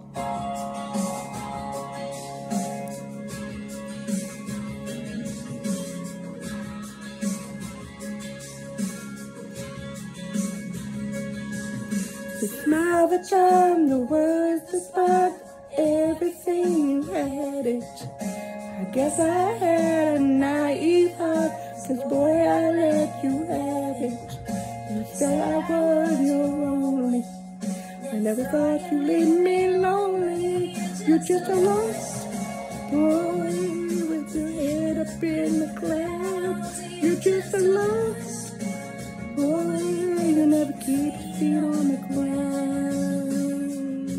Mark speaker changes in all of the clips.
Speaker 1: The smile, the charm, the words, the spark, everything you had it. I guess I had a naive heart, 'cause boy, I let you have it. You said I was your only. I never thought you'd leave me lonely. You're just a lost boy with your head up in the clouds. You're just a lost boy, you never keep your feet on the ground.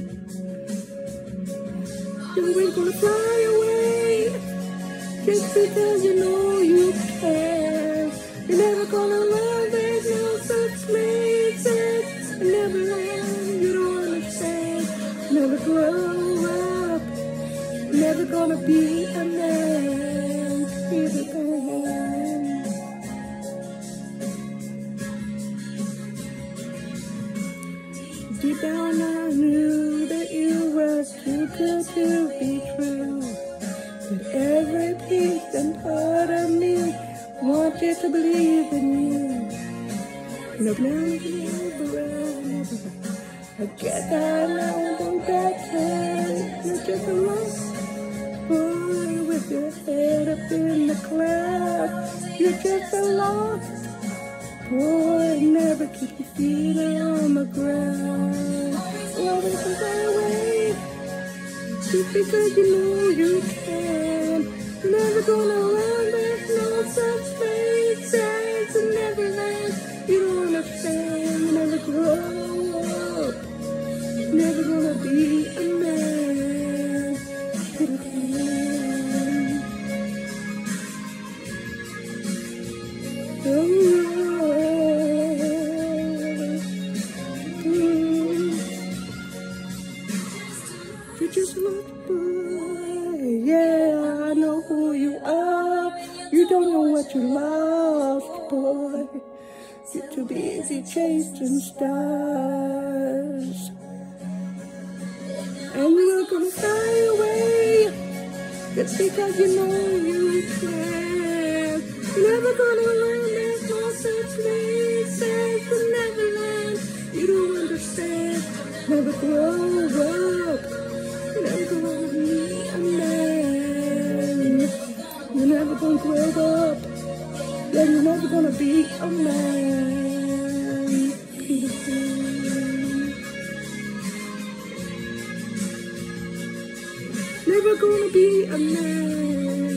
Speaker 1: You ain't gonna fly away just because you know you can. You're never gonna learn there's no such place as Neverland. You don't understand. Never grow up. Never gonna be a man. Peter Pan. Deep down I knew that you were too good to be true. But every piece and part of me wanted to believe in you. Never, I guess I know better. You're just a lost boy with your head up in the clouds. You're just a lost boy, never keep your feet on the ground. Well, this is our way, just because you know you can. You're never gonna learn there's no such place as a Neverland. You don't understand, you never grow up. You're never gonna be a man. Peter Pan. Oh, you're just a lost boy. Yeah, I know who you are. You don't know what you lost, boy. You're too busy chasing stars. And you're gonna fly away just because you know you can. You're never gonna learn there's no such place as the Neverland. You don't understand. Never grow up. You're never gonna be a man. You're never gonna grow up. Then you're never gonna be a man. Peter Pan. Never gonna be a man.